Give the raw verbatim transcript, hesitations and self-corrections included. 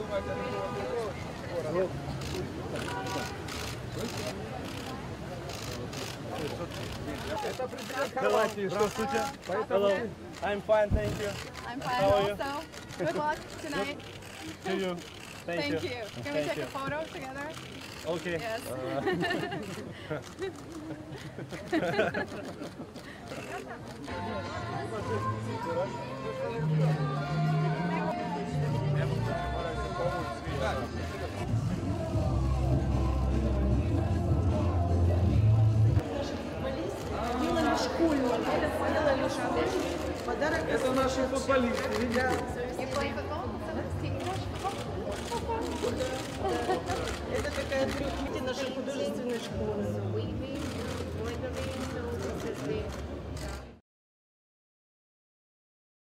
Hello, здравствуйте. Hello, I'm fine, thank you. I'm fine How are you? also. Good luck tonight. To you. Thank, Thank you. you. Can we Thank take you. a photo together? Okay. Yes. Делали школьную, делали школьную. Подарок. Это наши футболисты, видите? You play football? Это такая открытие нашей художественной школы. weaving, embroidery, so this is the